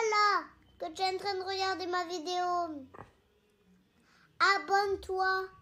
là, que tu es en train de regarder ma vidéo. Abonne-toi.